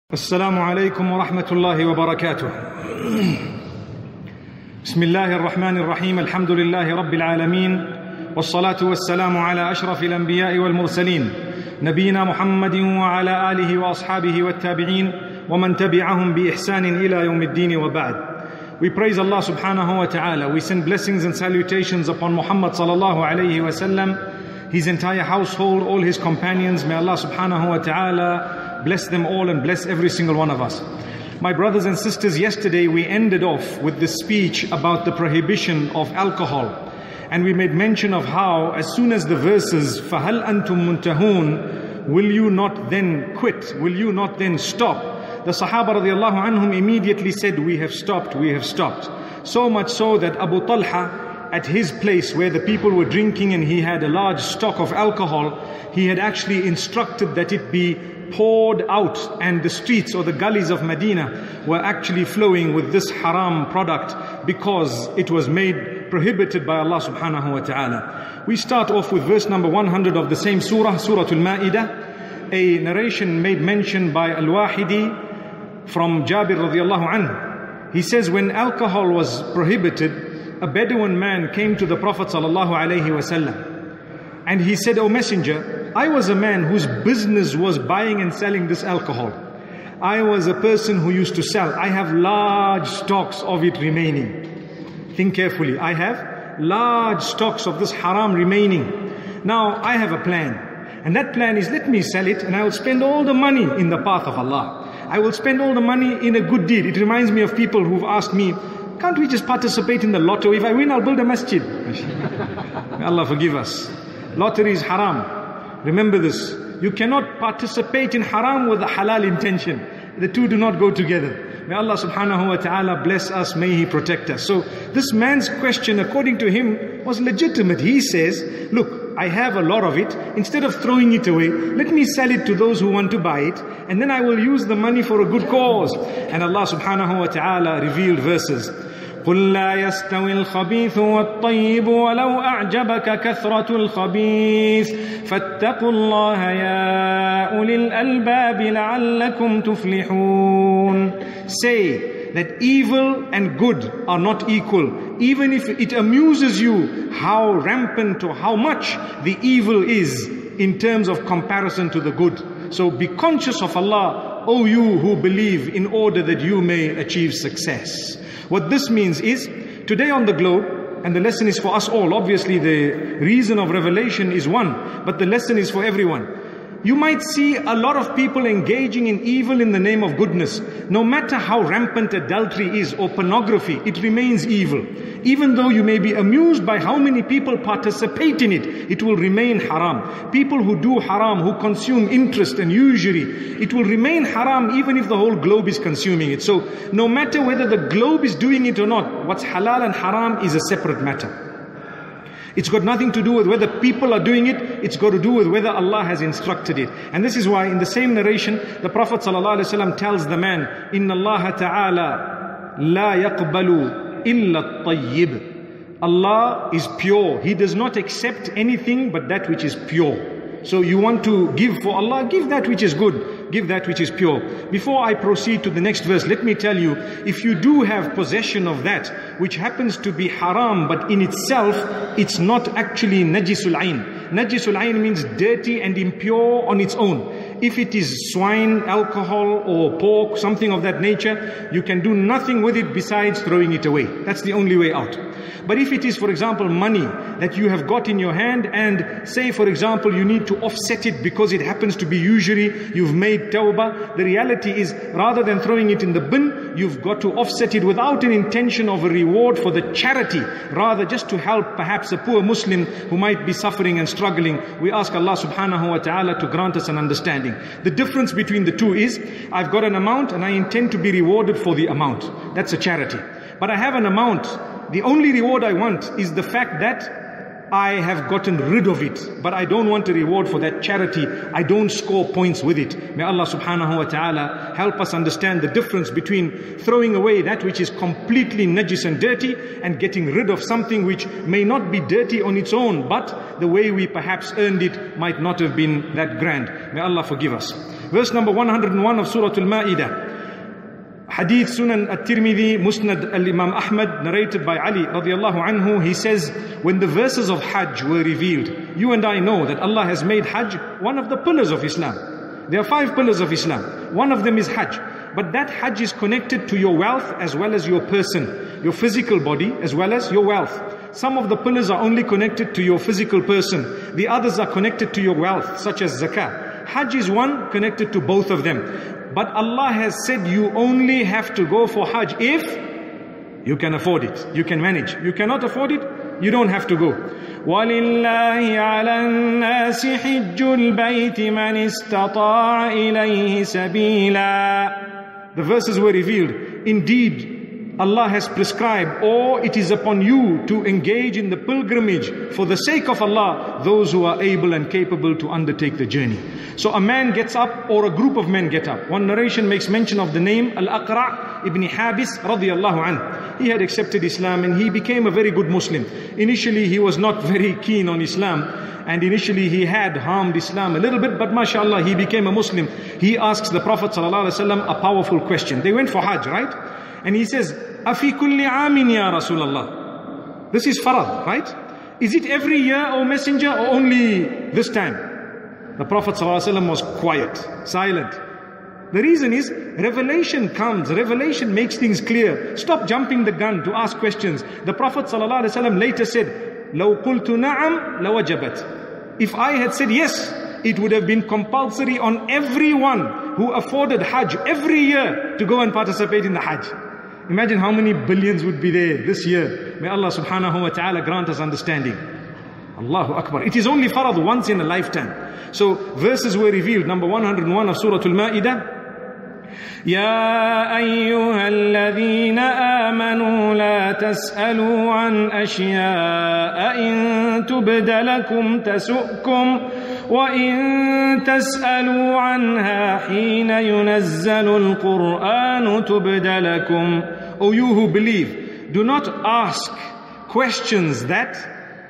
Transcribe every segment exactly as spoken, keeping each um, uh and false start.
السلام عليكم ورحمة الله وبركاته. بسم الله الرحمن الرحيم. الحمد لله رب العالمين، والصلاة والسلام على أشرف الأنبياء والمرسلين نبينا محمد وعلى آله وأصحابه والتابعين ومن تبعهم بإحسان إلى يوم الدين وبعد. We praise Allah subhanahu wa ta'ala. We send blessings and salutations upon Muhammad sallallahu alayhi wa sallam, his entire household, all his companions. May Allah subhanahu wa ta'ala bless them all and bless every single one of us. My brothers and sisters, yesterday we ended off with the speech about the prohibition of alcohol. And we made mention of how as soon as the verses, فَهَلْ أَنْتُمْ مُنْتَهُونَ, will you not then quit? Will you not then stop? The Sahaba radiallahu anhum immediately said, we have stopped, we have stopped. So much so that Abu Talha, at his place where the people were drinking and he had a large stock of alcohol, he had actually instructed that it be poured out, and the streets or the gullies of Medina were actually flowing with this haram product because it was made prohibited by Allah subhanahu wa ta'ala. We start off with verse number one hundred of the same surah, Surah Al-Ma'idah, a narration made mention by Al-Wahidi from Jabir radiallahu anhu. He says, when alcohol was prohibited, a Bedouin man came to the Prophet sallallahu alayhi wa sallam, and he said, O Messenger, I was a man whose business was buying and selling this alcohol. I was a person who used to sell. I have large stocks of it remaining. Think carefully. I have large stocks of this haram remaining. Now I have a plan. And that plan is, let me sell it and I will spend all the money in the path of Allah. I will spend all the money in a good deed. It reminds me of people who've asked me, can't we just participate in the lotto? If I win, I'll build a masjid. May Allah forgive us. Lottery is haram. Remember this. You cannot participate in haram with a halal intention. The two do not go together. May Allah subhanahu wa ta'ala bless us. May He protect us. So this man's question, according to him, was legitimate. He says, look, I have a lot of it. Instead of throwing it away, let me sell it to those who want to buy it, and then I will use the money for a good cause. And Allah subhanahu wa ta'ala revealed verses. قُلْ لَا يَسْتَوِي الْخَبِيثُ وَالطَّيِّبُ وَلَوْ أَعْجَبَكَ كَثْرَةُ الْخَبِيثِ فَاتَّقُوا اللَّهَ يَا أُولِي الْأَلْبَابِ لَعَلَّكُمْ تُفْلِحُونَ. Say that evil and good are not equal. Even if it amuses you how rampant or how much the evil is in terms of comparison to the good. So be conscious of Allah, O you who believe, in order that you may achieve success. What this means is, today on the globe, and the lesson is for us all, obviously the reason of revelation is one, but the lesson is for everyone. You might see a lot of people engaging in evil in the name of goodness. No matter how rampant adultery is or pornography, it remains evil. Even though you may be amused by how many people participate in it, it will remain haram. People who do haram, who consume interest and usury, it will remain haram even if the whole globe is consuming it. So no matter whether the globe is doing it or not, what's halal and haram is a separate matter. It's got nothing to do with whether people are doing it. It's got to do with whether Allah has instructed it. And this is why in the same narration, the Prophet ﷺ tells the man, إِنَّ اللَّهَ تَعَالَى لَا يَقْبَلُ إِلَّا الطَّيِّبِ. Allah is pure. He does not accept anything but that which is pure. So you want to give for Allah, give that which is good. Give that which is pure. Before I proceed to the next verse, let me tell you, if you do have possession of that which happens to be haram, but in itself it's not actually najisul ayn. Najisul ayn means dirty and impure on its own. If it is swine, alcohol or pork, something of that nature, you can do nothing with it besides throwing it away. That's the only way out. But if it is, for example, money that you have got in your hand, and say, for example, you need to offset it because it happens to be usury, you've made tawbah, the reality is, rather than throwing it in the bin, you've got to offset it without an intention of a reward for the charity, rather just to help perhaps a poor Muslim who might be suffering and struggling. We ask Allah subhanahu wa ta'ala to grant us an understanding. The difference between the two is, I've got an amount and I intend to be rewarded for the amount. That's a charity. But I have an amount. The only reward I want is the fact that I have gotten rid of it, but I don't want a reward for that charity. I don't score points with it. May Allah subhanahu wa ta'ala help us understand the difference between throwing away that which is completely najis and dirty, and getting rid of something which may not be dirty on its own, but the way we perhaps earned it might not have been that grand. May Allah forgive us. Verse number one hundred one of Surah Al-Ma'idah. Hadith Sunan At-Tirmidhi, Musnad Al-Imam Ahmad, narrated by Ali radiallahu anhu. He says, when the verses of Hajj were revealed, you and I know that Allah has made Hajj one of the pillars of Islam. There are five pillars of Islam. One of them is Hajj. But that Hajj is connected to your wealth as well as your person, your physical body as well as your wealth. Some of the pillars are only connected to your physical person. The others are connected to your wealth, such as zakah. Hajj is one connected to both of them. But Allah has said you only have to go for Hajj if you can afford it, you can manage. You cannot afford it, you don't have to go. وَلِلَّهِ عَلَى النَّاسِ حِجُّ الْبَيْتِ مَنِ اسْتَطَاعَ إِلَيْهِ سَبِيلًا. The verses were revealed. Indeed, Allah has prescribed, or it is upon you to engage in the pilgrimage for the sake of Allah, those who are able and capable to undertake the journey. So a man gets up, or a group of men get up. One narration makes mention of the name Al-Aqra' ibn Habis radiyallahu anhu. He had accepted Islam and he became a very good Muslim. Initially he was not very keen on Islam, and initially he had harmed Islam a little bit, but mashallah he became a Muslim. He asks the Prophet sallallahu alaihi wasallam a powerful question. They went for Hajj, right? And he says, Afi kulli amin ya Rasulallah. This is farad, right? Is it every year, O Messenger, or only this time? The Prophet ﷺ was quiet, silent. The reason is, revelation comes, revelation makes things clear. Stop jumping the gun to ask questions. The Prophet ﷺ later said, لَوْ قُلْتُ نَعَمْ لَوَجَبَتْ. If I had said yes, it would have been compulsory on everyone who afforded Hajj every year to go and participate in the Hajj. Imagine how many billions would be there this year. May Allah subhanahu wa ta'ala grant us understanding. Allahu Akbar. It is only farad once in a lifetime. So verses were revealed. Number one hundred one of Surah Al-Ma'idah. يا أيها الذين آمنوا لا تسألوا عن أشياء إن تبد لكم تسؤكم وإن تسألوا عنها حين ينزل القرآن تبد لكم. O you who believe, do not ask questions that,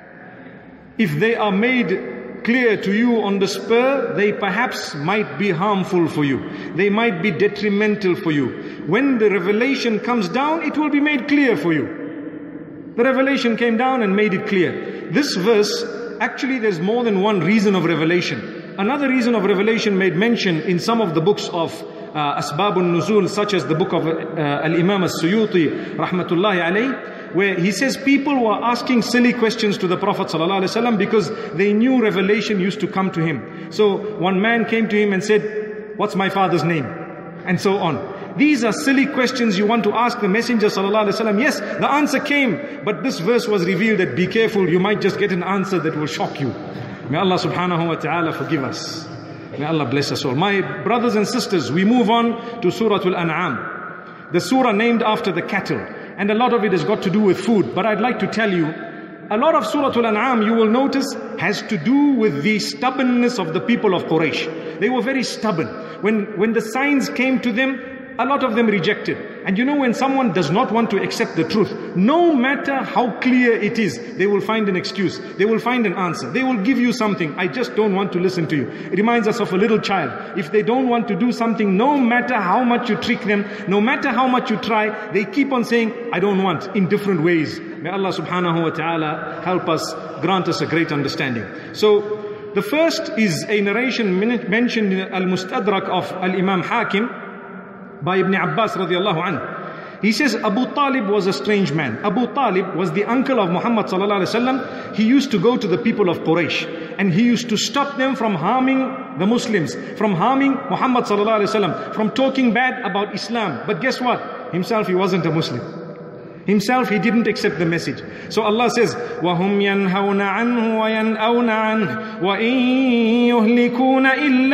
if they are made clear to you on the spur, they perhaps might be harmful for you. They might be detrimental for you. When the revelation comes down, it will be made clear for you. The revelation came down and made it clear. This verse, actually there's more than one reason of revelation. Another reason of revelation made mention in some of the books of uh, Asbabun Nuzul, such as the book of uh, Al-Imam As-Suyuti rahmatullahi alayh, where he says people were asking silly questions to the Prophet ﷺ because they knew revelation used to come to him. So one man came to him and said, what's my father's name? And so on. These are silly questions you want to ask the Messenger ﷺ. Yes, the answer came, but this verse was revealed that be careful, you might just get an answer that will shock you. May Allah subhanahu wa ta'ala forgive us. May Allah bless us all. My brothers and sisters, we move on to Surah Al-An'am, the surah named after the cattle. And a lot of it has got to do with food. But I'd like to tell you, a lot of Surah Al-An'am, you will notice, has to do with the stubbornness of the people of Quraysh. They were very stubborn. When, when the signs came to them, a lot of them rejected. And you know, when someone does not want to accept the truth, no matter how clear it is, they will find an excuse. They will find an answer. They will give you something. I just don't want to listen to you. It reminds us of a little child. If they don't want to do something, no matter how much you trick them, no matter how much you try, they keep on saying, I don't want, in different ways. May Allah subhanahu wa ta'ala help us, grant us a great understanding. So, the first is a narration mentioned in Al-Mustadrak of Al-Imam Hakim, by Ibn Abbas radiallahu anhu. He says Abu Talib was a strange man. Abu Talib was the uncle of Muhammad sallallahu alaihi wasallam. He used to go to the people of Quraysh and he used to stop them from harming the Muslims, from harming Muhammad sallallahu alaihi wasallam, from talking bad about Islam. But guess what? Himself, he wasn't a Muslim. Himself, he didn't accept the message. So Allah says, وَهُمْ يَنْهَوْنَ عَنْهُ وَيَنْأَوْنَ عَنْهُ وَإِنْ يُهْلِكُونَ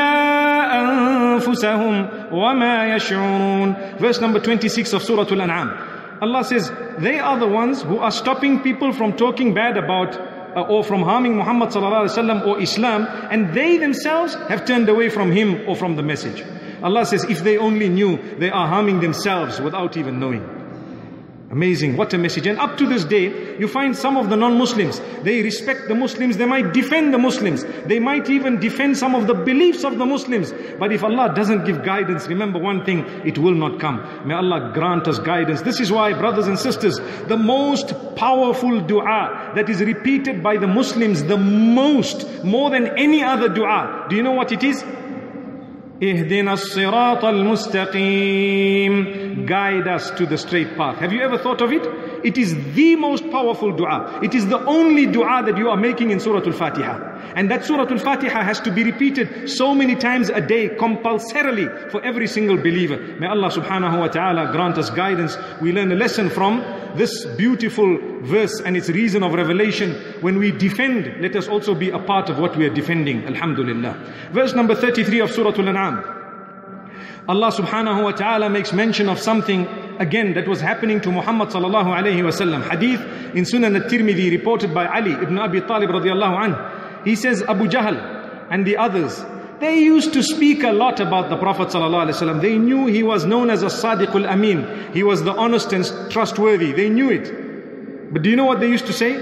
إِلَّا أَنفُسَهُمْ وَمَا يَشْعُرُونَ. Verse number twenty-six of Surah Al-An'am. Allah says, they are the ones who are stopping people from talking bad about uh, or from harming Muhammad sallallahu alaihi wasallam or Islam, and they themselves have turned away from him or from the message. Allah says, if they only knew, they are harming themselves without even knowing. Amazing, what a message. And up to this day, you find some of the non-Muslims, they respect the Muslims, they might defend the Muslims, they might even defend some of the beliefs of the Muslims. But if Allah doesn't give guidance, remember one thing, it will not come. May Allah grant us guidance. This is why, brothers and sisters, the most powerful dua that is repeated by the Muslims, the most, more than any other dua, do you know what it is? Ihdina as-sirata al-mustaqim. Guide us to the straight path. Have you ever thought of it? It is the most powerful dua. It is the only dua that you are making in Surah Al-Fatiha. And that Surah Al-Fatiha has to be repeated so many times a day, compulsorily, for every single believer. May Allah subhanahu wa ta'ala grant us guidance. We learn a lesson from this beautiful verse and its reason of revelation. When we defend, let us also be a part of what we are defending. Alhamdulillah. Verse number thirty-three of Surah Al-An'am. Allah subhanahu wa ta'ala makes mention of something again that was happening to Muhammad sallallahu alayhi wa sallam. Hadith in Sunan al-Tirmidhi reported by Ali ibn Abi Talib radiallahu anhu. He says Abu Jahl and the others, they used to speak a lot about the Prophet sallallahu alayhi wa sallam. They knew he was known as a Sadiqul Amin. He was the honest and trustworthy. They knew it. But do you know what they used to say?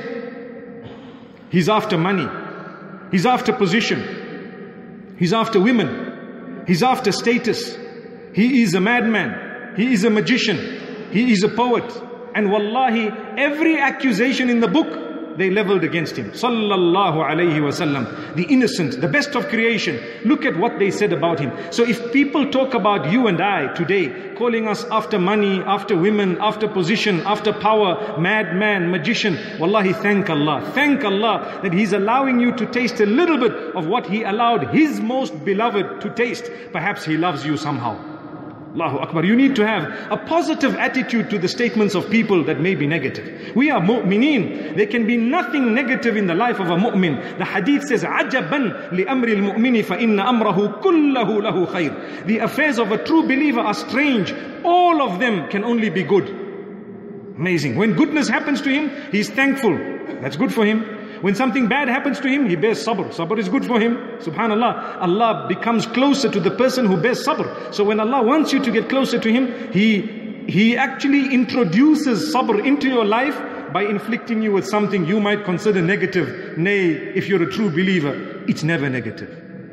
He's after money. He's after position. He's after women. He's after status. He is a madman. He is a magician. He is a poet. And wallahi, every accusation in the book, they leveled against him. Sallallahu alayhi wasallam. The innocent, the best of creation. Look at what they said about him. So if people talk about you and I today, calling us after money, after women, after position, after power, madman, magician, wallahi, thank Allah. Thank Allah that He's allowing you to taste a little bit of what He allowed His most beloved to taste. Perhaps He loves you somehow. Allahu Akbar. You need to have a positive attitude to the statements of people that may be negative. We are mu'mineen. There can be nothing negative in the life of a mu'min. The hadith says, عَجَبًا لِأَمْرِ الْمُؤْمِنِ فَإِنَّ أَمْرَهُ كُلَّهُ لَهُ خَيْرٌ. The affairs of a true believer are strange. All of them can only be good. Amazing. When goodness happens to him, he's thankful. That's good for him. When something bad happens to him, he bears sabr. Sabr is good for him. Subhanallah. Allah becomes closer to the person who bears sabr. So when Allah wants you to get closer to Him, He, he actually introduces sabr into your life by inflicting you with something you might consider negative. Nay, if you're a true believer, it's never negative.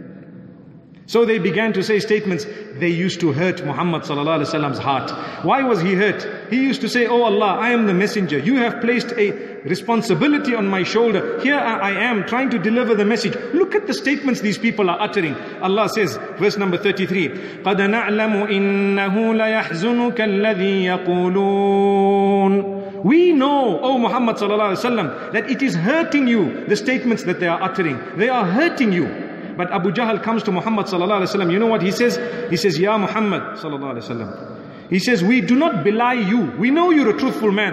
So they began to say statements. They used to hurt Muhammad sallallahu alaihi wasallam's heart. Why was he hurt? He used to say, oh Allah, I am the messenger. You have placed a responsibility on my shoulder. Here I am trying to deliver the message. Look at the statements these people are uttering. Allah says, verse number thirty-three, قَدْ نَعْلَمُ إِنَّهُ لَيَحْزُنُكَ الَّذِي يَقُولُونَ. We know, O Muhammad sallallahu alaihi wasallam, that it is hurting you, the statements that they are uttering. They are hurting you. But Abu Jahl comes to Muhammad sallallahu alaihi wasallam. You know what he says? He says, Ya Muhammad sallallahu alaihi wasallam. He says, we do not belie you. We know you're a truthful man,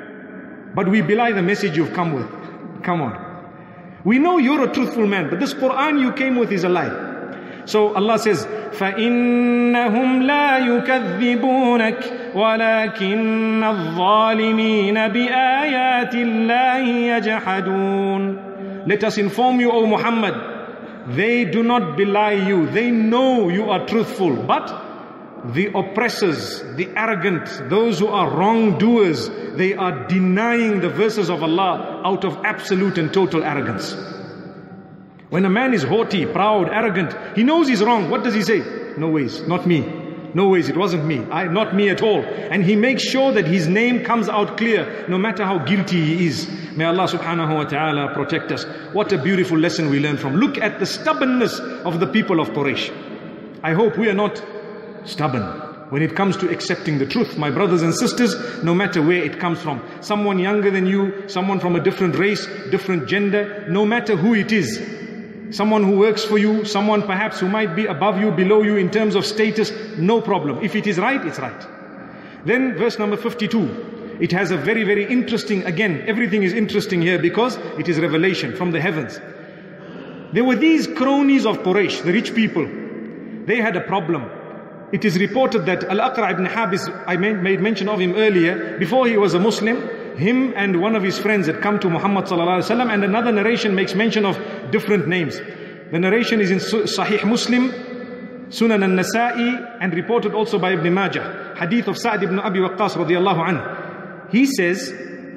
but we belie the message you've come with. Come on. We know you're a truthful man, but this Quran you came with is a lie. So Allah says, فَإِنَّهُمْ لَا يُكَذِّبُونَكَ وَلَكِنَّ الظَّالِمِينَ بِآيَاتِ اللَّهِ يَجْحَدُونَ. Let us inform you, O Muhammad, they do not belie you. They know you are truthful. But the oppressors, the arrogant, those who are wrongdoers, they are denying the verses of Allah out of absolute and total arrogance. When a man is haughty, proud, arrogant, he knows he's wrong. What does he say? No ways, not me. No ways, it wasn't me. I, not me at all. And he makes sure that his name comes out clear, no matter how guilty he is. May Allah subhanahu wa ta'ala protect us. What a beautiful lesson we learn from. Look at the stubbornness of the people of Quraysh. I hope we are not stubborn when it comes to accepting the truth, my brothers and sisters, no matter where it comes from. Someone younger than you, someone from a different race, different gender, no matter who it is. Someone who works for you, someone perhaps who might be above you, below you in terms of status, no problem. If it is right, it's right. Then verse number fifty-two. It has a very, very interesting, again, everything is interesting here because it is revelation from the heavens. There were these cronies of Quraysh, the rich people. They had a problem. It is reported that Al-Aqra ibn Habis, I made mention of him earlier, before he was a Muslim, him and one of his friends had come to Muhammad sallallahu alaihi wasallam, and another narration makes mention of different names. The narration is in Sahih Muslim, Sunan al-Nasa'i, and reported also by Ibn Majah. Hadith of Sa'd ibn Abi Waqqas radiyallahu anhu. he says,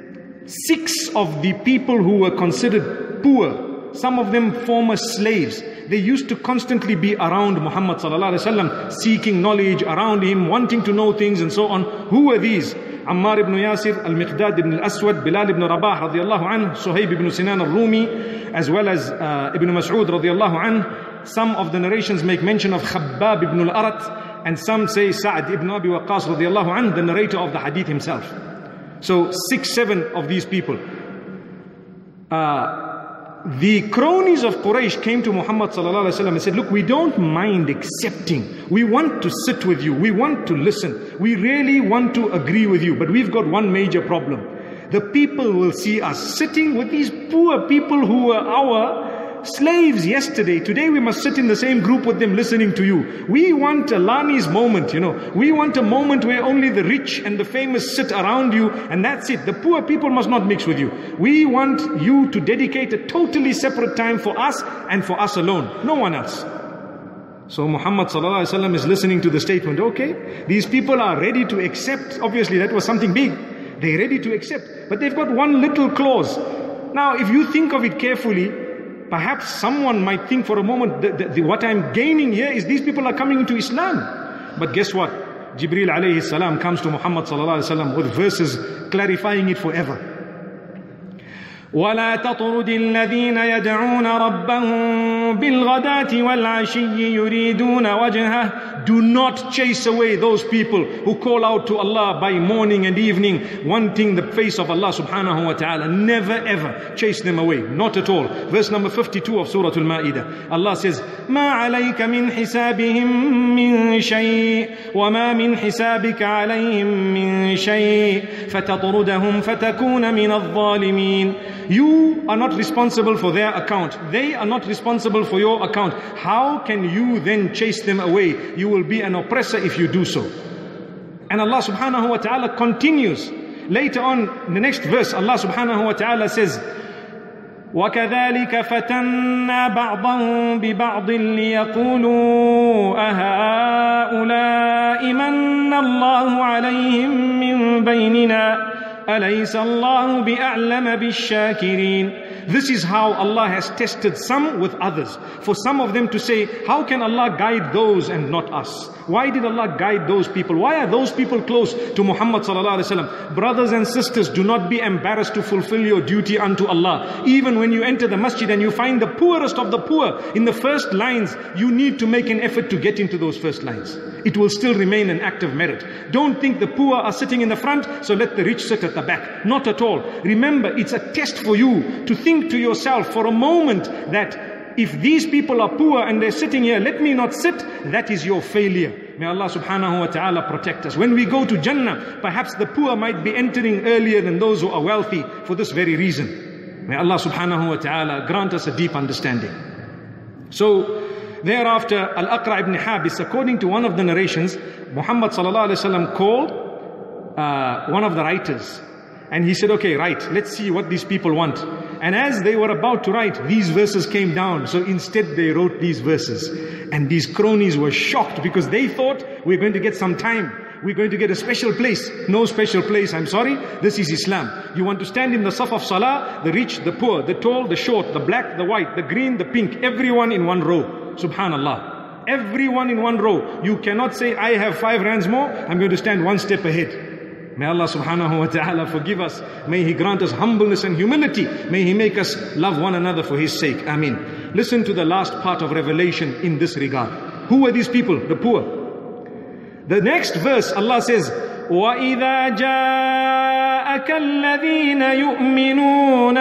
six of the people who were considered poor, some of them former slaves, they used to constantly be around Muhammad sallallahu alaihi wasallam, seeking knowledge around him, wanting to know things and so on. Who were these? Ammar ibn Yasir, Al-Miqdad ibn al-Aswad, Bilal ibn Rabah radiyallahu anhu, Suhaib ibn Sinan al-Rumi, as well as uh, Ibn Mas'ud radiyallahu anhu. Some of the narrations make mention of Khabbab ibn al-Arat, and some say Sa'd ibn Abi Waqqas radiyallahu anhu, the narrator of the hadith himself. So six, seven of these people. Uh, the cronies of Quraysh came to Muhammad sallallahu alaihi wasallam and said, look, we don't mind accepting. We want to sit with you. We want to listen. We really want to agree with you. But we've got one major problem. The people will see us sitting with these poor people who were our slaves yesterday. Today we must sit in the same group with them listening to you. We want a Lani's moment, you know. We want a moment where only the rich and the famous sit around you, and that's it. The poor people must not mix with you. We want you to dedicate a totally separate time for us and for us alone. No one else. So Muhammad sallallahu alaihi wasallam is listening to the statement. Okay, these people are ready to accept. Obviously that was something big. They're ready to accept. But they've got one little clause. Now if you think of it carefully, perhaps someone might think for a moment that, that, that what I'm gaining here is these people are coming into Islam. But guess what? Jibreel alayhi salam comes to Muhammad sallallahu alayhi wa sallam with verses clarifying it forever. وَلَا تَطْرُدِ الَّذِينَ يَدْعُونَ رَبَّهُمْ بِالْغَدَاةِ وَالْعَشِيِّ يُرِيدُونَ وَجْهَهُ. Do not chase away those people who call out to Allah by morning and evening, wanting the face of Allah subhanahu wa ta'ala. Never ever chase them away. Not at all. Verse number fifty-two of Surah Al-Ma'idah. Allah says, مَا عَلَيْكَ مِنْ حِسَابِهِمْ مِنْ شَيْءٍ وَمَا مِنْ حِسَابِكَ عَلَيْهِمْ مِنْ شَيْءٍ فَتَطْرُدَهُمْ فَتَكُونَ مِنَ الظَّالِمِينَ. You are not responsible for their account. They are not responsible for your account. How can you then chase them away? You will be an oppressor if you do so. And Allah subhanahu wa ta'ala continues. Later on, in the next verse, Allah subhanahu wa ta'ala says, وَكَذَلِكَ فَتَنَّا بَعْضَهُمْ بِبَعْضٍ لِيَقُولُوا أَهَؤُلَاءِ مَنَّ اللَّهُ عَلَيْهِمْ مِنْ بَيْنِنَا أَلَيْسَ اللَّهُ بِأَعْلَمَ بِالشَّاكِرِينَ. This is how Allah has tested some with others. For some of them to say, how can Allah guide those and not us? Why did Allah guide those people? Why are those people close to Muhammad sallallahu alaihi wasallam? Brothers and sisters, do not be embarrassed to fulfill your duty unto Allah. Even when you enter the masjid and you find the poorest of the poor in the first lines, you need to make an effort to get into those first lines. It will still remain an act of merit. Don't think the poor are sitting in the front, so let the rich sit at the back. Not at all. Remember, it's a test for you to think to yourself for a moment that if these people are poor and they're sitting here, let me not sit. That is your failure. May Allah subhanahu wa ta'ala protect us. When we go to Jannah, perhaps the poor might be entering earlier than those who are wealthy for this very reason. May Allah subhanahu wa ta'ala grant us a deep understanding. So thereafter, Al-Aqra ibn Habis, according to one of the narrations, Muhammad sallallahu alaihi wasallam called uh, one of the writers. And he said, okay, write. Let's see what these people want. And as they were about to write, these verses came down. So instead they wrote these verses. And these cronies were shocked because they thought we're going to get some time. We're going to get a special place. No special place, I'm sorry. This is Islam. You want to stand in the saf of salah, the rich, the poor, the tall, the short, the black, the white, the green, the pink, everyone in one row. Subhanallah. Everyone in one row. You cannot say, I have five rands more, I'm going to stand one step ahead. May Allah subhanahu wa ta'ala forgive us. May He grant us humbleness and humility. May He make us love one another for His sake. Ameen. Listen to the last part of Revelation in this regard. Who were these people? The poor. The next verse, Allah says, وَإِذَا جَاءَكَ الَّذِينَ يُؤْمِنُونَ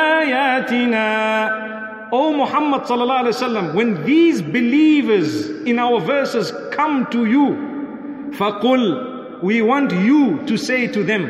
بِآيَاتِنَا. O Muhammad sallallahu alayhi wa sallam, when these believers in our verses come to you, فَقُلْ, we want you to say to them,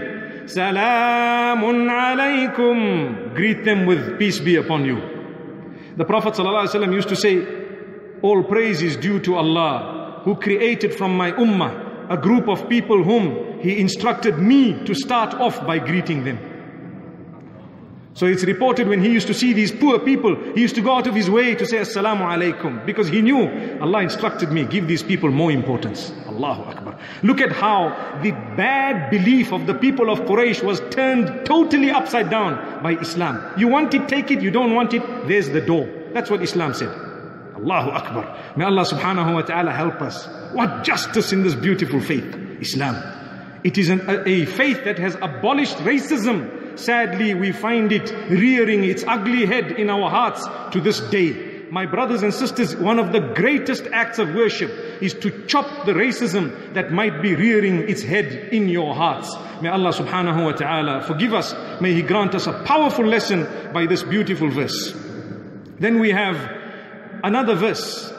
Salamun alaykum. Greet them with peace be upon you. The Prophet ﷺ used to say, all praise is due to Allah, who created from my ummah a group of people whom He instructed me to start off by greeting them. So it's reported when he used to see these poor people, he used to go out of his way to say Assalamu alaikum, because he knew Allah instructed me, give these people more importance. Allahu Akbar. Look at how the bad belief of the people of Quraysh was turned totally upside down by Islam. You want it, take it. You don't want it, there's the door. That's what Islam said. Allahu Akbar. May Allah subhanahu wa ta'ala help us. What justice in this beautiful faith, Islam. It is an, a, a faith that has abolished racism. Sadly, we find it rearing its ugly head in our hearts to this day. My brothers and sisters, one of the greatest acts of worship is to chop the racism that might be rearing its head in your hearts. May Allah subhanahu wa ta'ala forgive us. May He grant us a powerful lesson by this beautiful verse. Then we have another verse,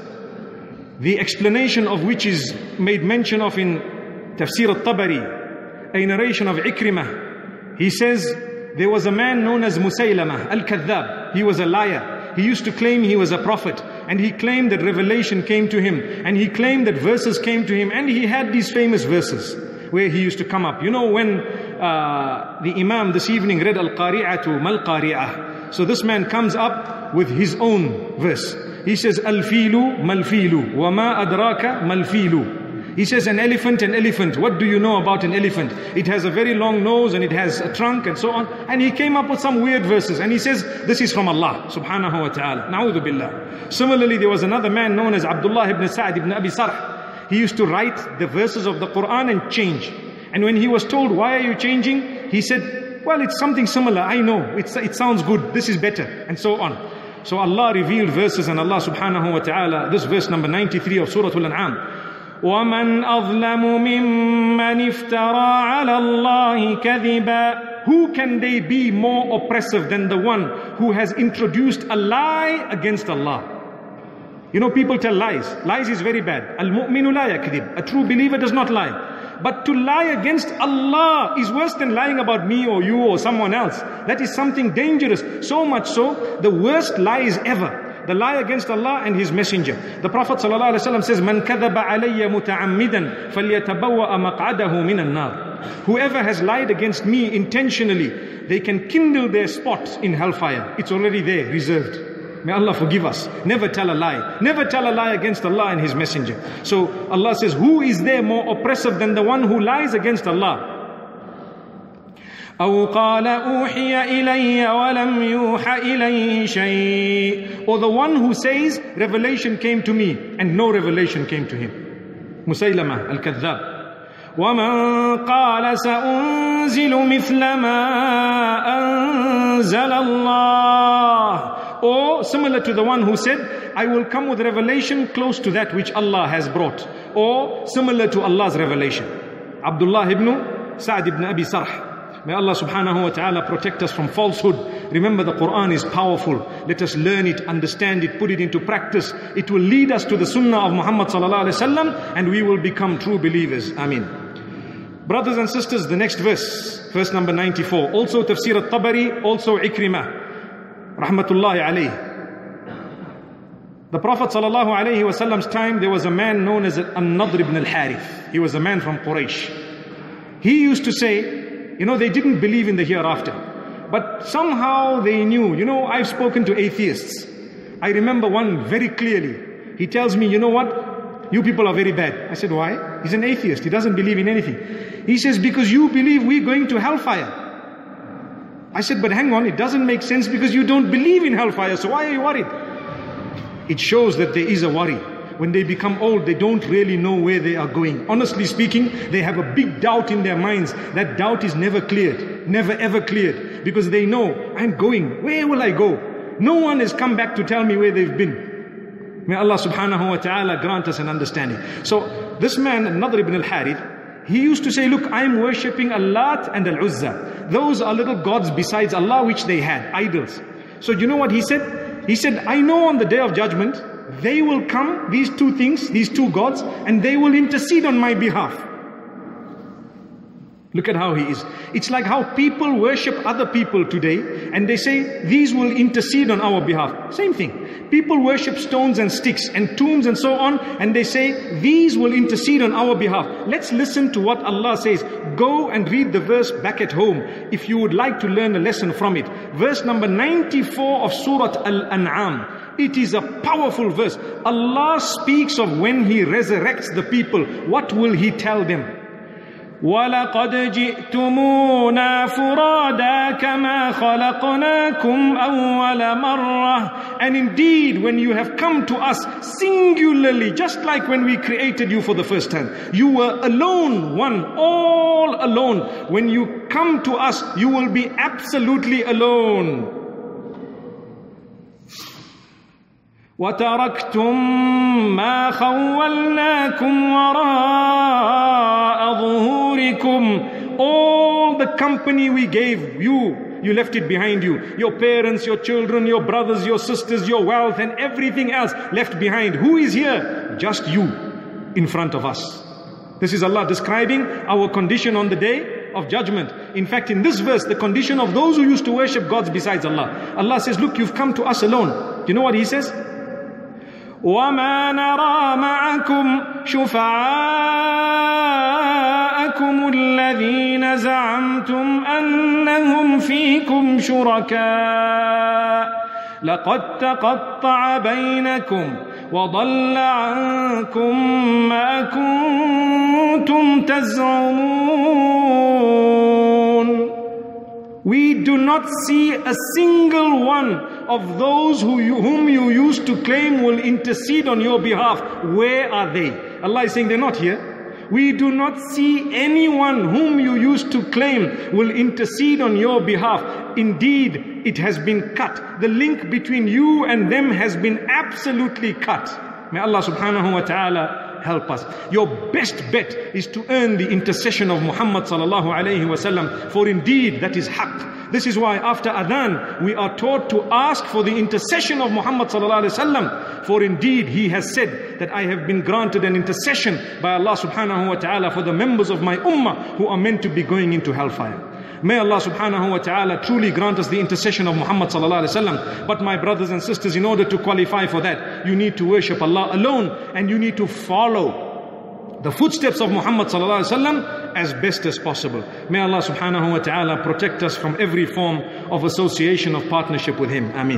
the explanation of which is made mention of in Tafsir al-Tabari, a narration of Ikrimah. He says, there was a man known as Musaylama al-Kadhab. He was a liar. He used to claim he was a prophet. And he claimed that revelation came to him. And he claimed that verses came to him. And he had these famous verses where he used to come up. You know, when uh, the Imam this evening read Al-Qari'atu Mal-Qari'ah. So this man comes up with his own verse. He says, Al-Filu Mal-Filu Wa Ma Adraka Mal-Filu. He says, an elephant, an elephant. What do you know about an elephant? It has a very long nose and it has a trunk and so on. And he came up with some weird verses. And he says, this is from Allah subhanahu wa ta'ala. Na'udhu billah. Similarly, there was another man known as Abdullah ibn Sa'd ibn Abi Sarh. He used to write the verses of the Quran and change. And when he was told, why are you changing? He said, well, it's something similar. I know. It's, it sounds good. This is better. And so on. So Allah revealed verses, and Allah subhanahu wa ta'ala, this verse number ninety-three of Surah Al-An'am. وَمَنْ أَظْلَمُ مِمَّنِ افْتَرَى عَلَى اللَّهِ كَذِبًا. Who can they be more oppressive than the one who has introduced a lie against Allah? You know, people tell lies. Lies is very bad. Al-mu'minu la yakdhib. A true believer does not lie. But to lie against Allah is worse than lying about me or you or someone else. That is something dangerous. So much so, the worst lies ever. The lie against Allah and His Messenger. The Prophet ﷺ says, "Man kadhaba alayya muta'ammidan falyatabawwa maq'adahu minan nar." Whoever has lied against me intentionally, they can kindle their spot in hellfire. It's already there, reserved. May Allah forgive us. Never tell a lie. Never tell a lie against Allah and His Messenger. So Allah says, who is there more oppressive than the one who lies against Allah? أو قال أوحي إلي ولم يوحى إليه شيء. Or the one who says, revelation came to me and no revelation came to him. Musaylama al-Kadhab. ومن قال سأنزل مثل ما أنزل الله. Or similar to the one who said, I will come with revelation close to that which Allah has brought. Or similar to Allah's revelation. Abdullah ibn Sa'd ibn Abi Sarh. May Allah subhanahu wa ta'ala protect us from falsehood. Remember, the Quran is powerful. Let us learn it, understand it, put it into practice. It will lead us to the sunnah of Muhammad sallallahu alaihi wasallam, and we will become true believers. Ameen. Brothers and sisters, the next verse, verse number ninety-four, also Tafsir al-Tabari, also Ikrimah, rahmatullahi alayhi. The Prophet sallallahu alaihi wasallam's time, there was a man known as An-Nadr ibn al-Harith. He was a man from Quraysh. He used to say, you know, they didn't believe in the hereafter. But somehow they knew. You know, I've spoken to atheists. I remember one very clearly. He tells me, you know what? You people are very bad. I said, why? He's an atheist. He doesn't believe in anything. He says, because you believe we're going to hellfire. I said, but hang on, it doesn't make sense because you don't believe in hellfire. So why are you worried? It shows that there is a worry. When they become old, they don't really know where they are going. Honestly speaking, they have a big doubt in their minds. That doubt is never cleared. Never ever cleared. Because they know, I'm going. Where will I go? No one has come back to tell me where they've been. May Allah subhanahu wa ta'ala grant us an understanding. So this man, Nadr ibn al-Harith, he used to say, look, I'm worshipping Al-Lat and Al-Uzza. Those are little gods besides Allah which they had, idols. So you know what he said? He said, I know on the day of judgment, they will come, these two things, these two gods, and they will intercede on my behalf. Look at how he is. It's like how people worship other people today and they say, these will intercede on our behalf. Same thing. People worship stones and sticks and tombs and so on, and they say, these will intercede on our behalf. Let's listen to what Allah says. Go and read the verse back at home if you would like to learn a lesson from it. Verse number ninety-four of Surah Al-An'am. It is a powerful verse. Allah speaks of when He resurrects the people. What will He tell them? وَلَقَدْ جِئْتُمُونَا فُرَادَا كَمَا خَلَقْنَاكُمْ أَوَّلَ مَرَّةٍ. And indeed, when you have come to us singularly, just like when we created you for the first time, you were alone, one, all alone. When you come to us, you will be absolutely alone. وَتَرَكْتُمْ مَا خَوَّلْنَاكُمْ وَرَاءَ ظُهُورِكُمْ. All the company we gave you, you left it behind you. Your parents, your children, your brothers, your sisters, your wealth and everything else left behind. Who is here? Just you in front of us. This is Allah describing our condition on the day of judgment. In fact, in this verse, the condition of those who used to worship gods besides Allah. Allah says, look, you've come to us alone. Do you know what He says? وَمَا نَرَى مَعَكُمْ شُفَعَاءَكُمُ الَّذِينَ زَعَمْتُمْ أَنَّهُمْ فِيكُمْ شُرَكَاءَ لَقَدْ تَقَطَّعَ بَيْنَكُمْ وَضَلَّ عَنْكُمْ مَا كُنْتُمْ تَزْعُمُونَ. We do not see a single one of those who you, whom you used to claim will intercede on your behalf. Where are they? Allah is saying they're not here. We do not see anyone whom you used to claim will intercede on your behalf. Indeed, it has been cut. The link between you and them has been absolutely cut. May Allah subhanahu wa ta'ala help us. Your best bet is to earn the intercession of Muhammad sallallahu alayhi wa sallam, for indeed that is haqq. This is why after adhan we are taught to ask for the intercession of Muhammad sallallahu alayhi wa sallam, for indeed he has said that I have been granted an intercession by Allah subhanahu wa ta'ala for the members of my ummah who are meant to be going into hellfire. May Allah subhanahu wa ta'ala truly grant us the intercession of Muhammad sallallahu alayhi wa sallam. But my brothers and sisters, in order to qualify for that, you need to worship Allah alone, and you need to follow the footsteps of Muhammad sallallahu alayhi wa sallam as best as possible. May Allah subhanahu wa ta'ala protect us from every form of association of partnership with Him. Ameen.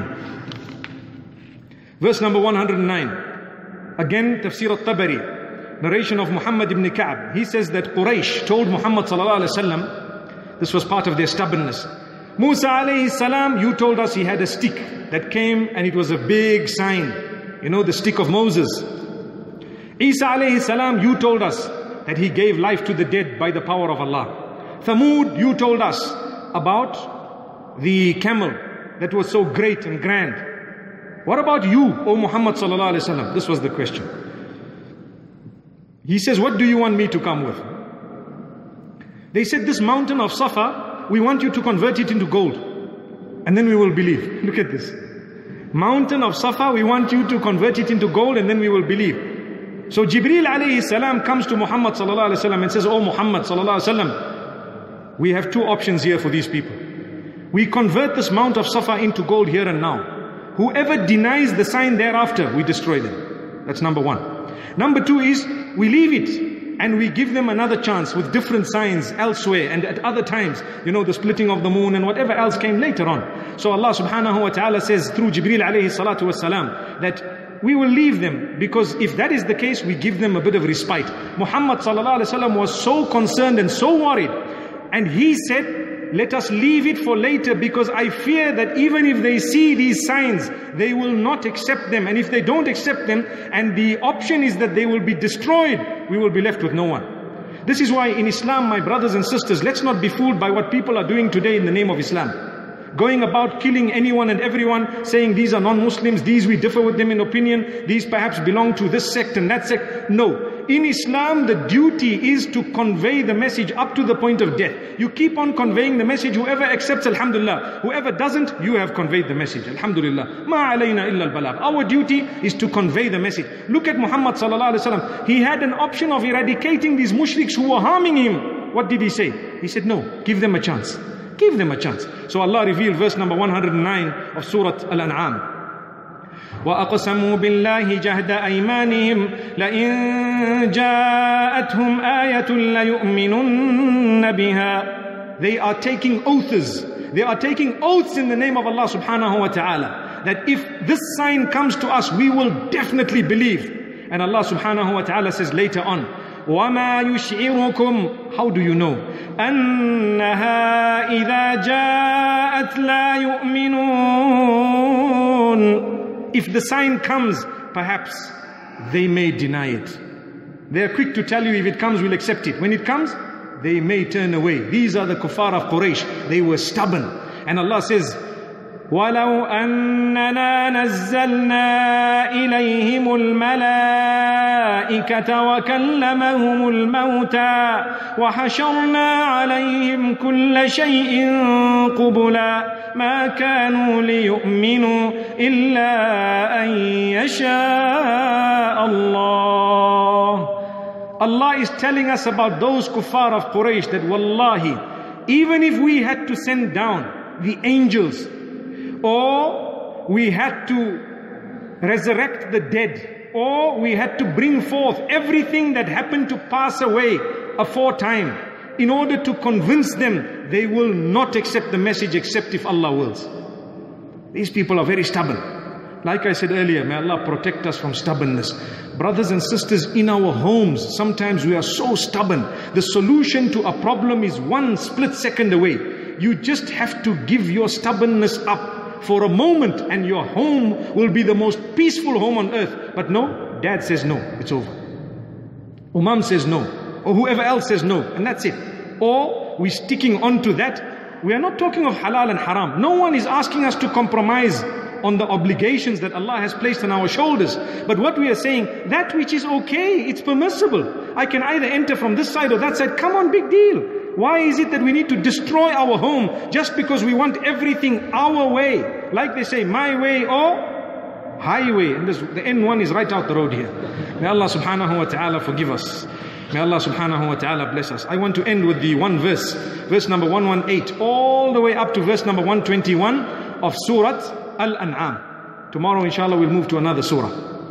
Verse number one hundred nine. Again, Tafsir al-Tabari, narration of Muhammad ibn Ka'b. He says that Quraysh told Muhammad sallallahu alayhi wa sallam, this was part of their stubbornness. Musa alayhi salam, you told us he had a stick that came and it was a big sign. You know, the stick of Moses. Isa alayhi salam, you told us that he gave life to the dead by the power of Allah. Thamud, you told us about the camel that was so great and grand. What about you, O Muhammad sallallahu alayhi wasallam? This was the question. He says, what do you want me to come with? They said, this mountain of Safa, we want you to convert it into gold, and then we will believe. Look at this. Mountain of Safa, we want you to convert it into gold, and then we will believe. So Jibreel alayhi salam comes to Muhammad sallallahu alayhi wasallam and says, oh Muhammad sallallahu alayhi wasallam, we have two options here for these people. We convert this Mount of Safa into gold here and now. Whoever denies the sign thereafter, we destroy them. That's number one. Number two is, we leave it and we give them another chance with different signs elsewhere and at other times. You know, the splitting of the moon and whatever else came later on. So Allah subhanahu wa ta'ala says through Jibreel alayhi salatu wasalam that we will leave them, because if that is the case, we give them a bit of respite. Muhammad sallallahu alayhi wa sallam was so concerned and so worried, and he said, let us leave it for later, because I fear that even if they see these signs, they will not accept them. And if they don't accept them, and the option is that they will be destroyed, we will be left with no one. This is why in Islam, my brothers and sisters, let's not be fooled by what people are doing today in the name of Islam. Going about killing anyone and everyone, saying these are non-Muslims, these we differ with them in opinion, these perhaps belong to this sect and that sect. No. In Islam, the duty is to convey the message up to the point of death. You keep on conveying the message. Whoever accepts, alhamdulillah. Whoever doesn't, you have conveyed the message, alhamdulillah. Ma alayna illa al-balagh. Our duty is to convey the message. Look at Muhammad sallallahu alaihi wasallam. He had an option of eradicating these mushriks who were harming him. what did he say? He said, no, give them a chance. Give them a chance. So Allah revealed verse number one hundred nine of Surah Al-An'am. وَأَقْسَمُوا بِاللَّهِ جَهْدَ أَيْمَانِهِمْ لَإِن جَاءَتْهُمْ آيَةٌ لَيُؤْمِنُنَّ بِهَا. They are taking oaths. They are taking oaths in the name of Allah subhanahu wa ta'ala, that if this sign comes to us, we will definitely believe. And Allah subhanahu wa ta'ala says later on, وَمَا يُشْعِرُكُمْ, how do you know? أَنَّهَا إِذَا جَاءَتْ لَا يُؤْمِنُونَ. If the sign comes, perhaps they may deny it. They are quick to tell you, if it comes, we'll accept it. When it comes, they may turn away. These are the kuffar of Quraysh. They were stubborn. And Allah says, وَلَوْ أَنَّنَا نَزَّلْنَا إِلَيْهِمُ الْمَلَائِكَةَ وَكَلَّمَهُمُ الْمَوْتَى وَحَشَرْنَا عَلَيْهِمْ كُلَّ شَيْءٍ قُبُلًا مَا كَانُوا لِيُؤْمِنُوا إِلَّا أَن يَشَاءَ اللَّهُ. Allah is telling us about those kuffar of Quraysh that wallahi, even if we had to send down the angels, or we had to resurrect the dead, or we had to bring forth everything that happened to pass away aforetime, in order to convince them, they will not accept the message except if Allah wills. These people are very stubborn. Like I said earlier, may Allah protect us from stubbornness. Brothers and sisters, in our homes, sometimes we are so stubborn. The solution to a problem is one split second away. You just have to give your stubbornness up for a moment and your home will be the most peaceful home on earth. But no, dad says no, it's over. Or mom says no, or whoever else says no, and that's it. Or we're sticking on to that. We are not talking of halal and haram. No one is asking us to compromise on the obligations that Allah has placed on our shoulders. But what we are saying, that which is okay, it's permissible. I can either enter from this side or that side. Come on, big deal. Why is it that we need to destroy our home just because we want everything our way? Like they say, my way or highway. And this, the N one is right out the road here. May Allah subhanahu wa ta'ala forgive us. May Allah subhanahu wa ta'ala bless us. I want to end with the one verse, verse number one eighteen, all the way up to verse number one twenty-one of Surah Al-An'am. Tomorrow inshallah we'll move to another surah.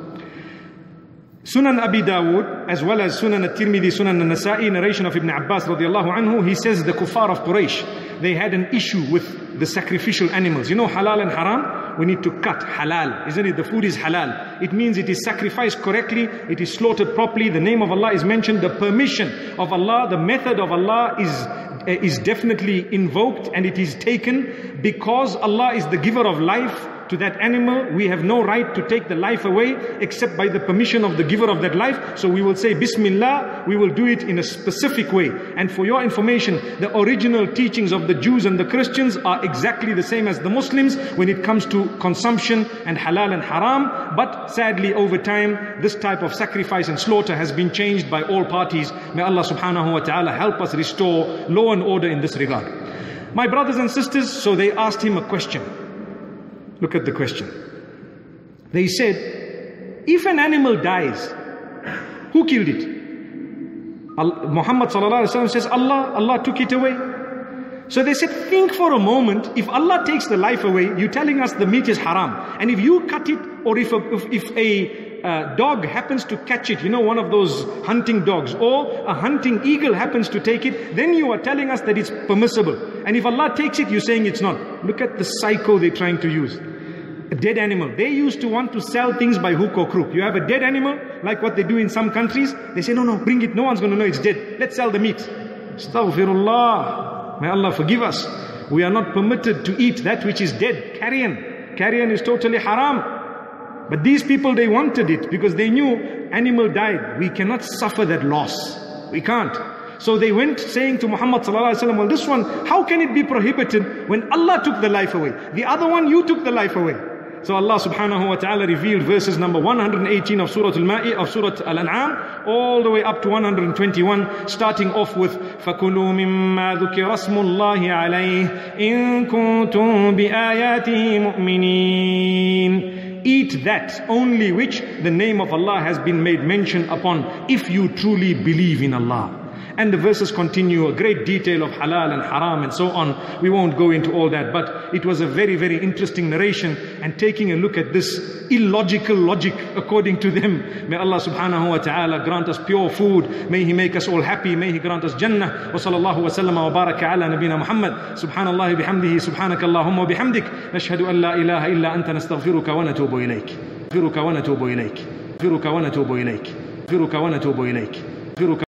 Sunan Abi Dawood, as well as Sunan At-Tirmidhi, Sunan An-Nasa'i, narration of Ibn Abbas radiallahu anhu, he says the kuffar of Quraysh, they had an issue with the sacrificial animals. You know halal and haram? We need to cut halal, isn't it? The food is halal. It means it is sacrificed correctly, it is slaughtered properly, the name of Allah is mentioned, the permission of Allah, the method of Allah is is definitely invoked, and it is taken because Allah is the giver of life to that animal. We have no right to take the life away except by the permission of the giver of that life. So we will say Bismillah, we will do it in a specific way. And for your information, the original teachings of the Jews and the Christians are exactly the same as the Muslims when it comes to consumption and halal and haram. But sadly over time, this type of sacrifice and slaughter has been changed by all parties. May Allah subhanahu wa ta'ala help us restore law and order in this regard. My brothers and sisters, so they asked him a question. Look at the question. They said, if an animal dies, who killed it? Muhammad sallallahu alaihi wasallam says, Allah, Allah took it away. So they said, think for a moment, if Allah takes the life away, you're telling us the meat is haram. And if you cut it, or if a, if, if a uh, dog happens to catch it, you know, one of those hunting dogs, or a hunting eagle happens to take it, then you are telling us that it's permissible. And if Allah takes it, you're saying it's not. Look at the psycho they're trying to use. A dead animal. They used to want to sell things by hook or crook. You have a dead animal, like what they do in some countries. They say, no, no, bring it. No one's going to know it's dead. Let's sell the meat. Astaghfirullah. May Allah forgive us. We are not permitted to eat that which is dead. Carrion. Carrion is totally haram. But these people, they wanted it because they knew animal died. We cannot suffer that loss. We can't. So they went saying to Muhammad sallallahu alaihi wasallam, well, this one, how can it be prohibited when Allah took the life away? The other one, you took the life away. So Allah subhanahu wa ta'ala revealed verses number one eighteen of Surah Al-Ma'i, of Surah Al-An'am, all the way up to one twenty-one, starting off with فَكُلُوا مِمَّا ذُكِرَ اسْمُ اللَّهِ عَلَيْهِ إِن كُنتُم بِآيَاتِهِ مُؤْمِنِينَ. Eat that only which the name of Allah has been made mention upon, if you truly believe in Allah. And the verses continue, a great detail of halal and haram and so on. We won't go into all that, but it was a very, very interesting narration, and taking a look at this illogical logic according to them. May Allah subhanahu wa ta'ala grant us pure food. May He make us all happy. May He grant us Jannah. Wa sallallahu wa sallama wa baraka ala nabina Muhammad. Subhanallah bihamdihi, subhanaka Allahumma wa bihamdik. Nashhadu an la ilaha illa anta nastaghfiruka wa natubu ilayk. Nastaghfiruka wa natubu ilayk. Nastaghfiruka wa natubu ilayk. Nastaghfiruka wa natubu ilayk.